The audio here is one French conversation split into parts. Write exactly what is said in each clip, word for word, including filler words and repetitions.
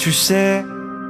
Tu sais,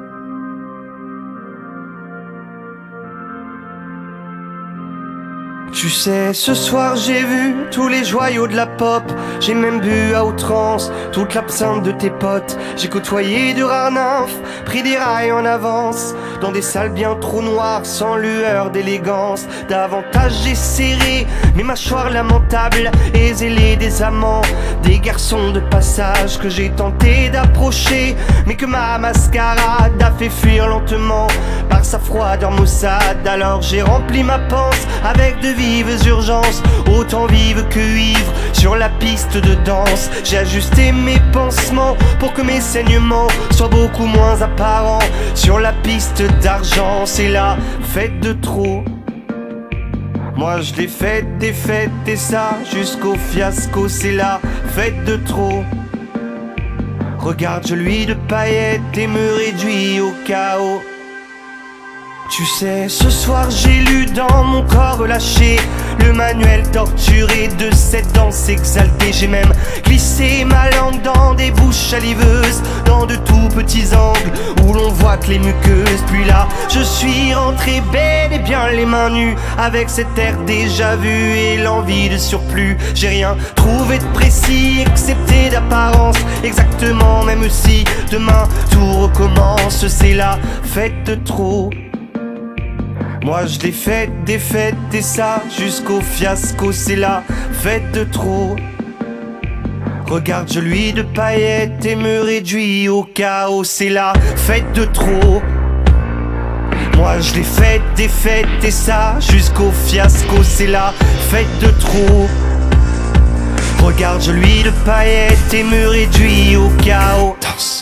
tu sais, ce soir j'ai vu tous les joyaux de la pop. J'ai même bu à outrance toute l'absinthe de tes potes. J'ai côtoyé de rares nymphes, pris des rails en avance, dans des salles bien trop noires, sans lueur d'élégance. Davantage j'ai serré mes mâchoires lamentables et zélé des amants, des garçons de passage que j'ai tenté d'approcher, mais que ma mascarade a fait fuir lentement par sa froideur maussade. Alors j'ai rempli ma panse avec de vives urgences, autant vives que ivres, sur la piste de danse. J'ai ajusté mes pansements pour que mes saignements soient beaucoup moins apparents. Sur la piste d'argent, c'est la fête de trop. Moi je l'ai faite, des fêtes et ça jusqu'au fiasco, c'est la fête de trop. Regarde, je lui de paillettes et me réduis au chaos. Tu sais, ce soir j'ai lu dans mon corps relâché le manuel torturé de cette danse exaltée. J'ai même glissé ma langue dans des bouches saliveuses, dans de tout petits angles où l'on voit que les muqueuses. Puis là, je suis rentré bel et bien les mains nues, avec cet air déjà vu et l'envie de surplus. J'ai rien trouvé de précis, excepté d'apparence, exactement, même si demain tout recommence. C'est la fête de trop. Moi je l'ai faite, des fêtes et ça jusqu'au fiasco, c'est la fête de trop. Regarde, je lui de paillettes et me réduis au chaos, c'est la fête de trop. Moi je l'ai faite, des fêtes et ça jusqu'au fiasco, c'est la fête de trop. Regarde, je lui de paillettes et me réduis au chaos. Danse.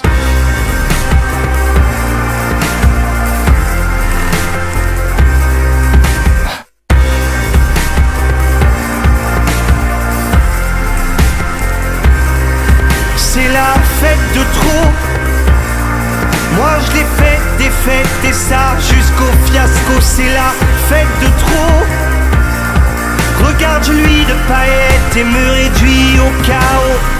C'est la fête de trop. Moi je l'ai faite, des fêtes et ça jusqu'au fiasco, c'est la fête de trop. Regarde, je lui de paillettes et me réduis au chaos.